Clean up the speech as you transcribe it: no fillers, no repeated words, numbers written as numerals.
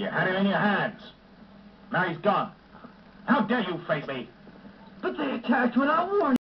You had him in your hands. Now he's gone. How dare you face me? But they attacked when I warned you.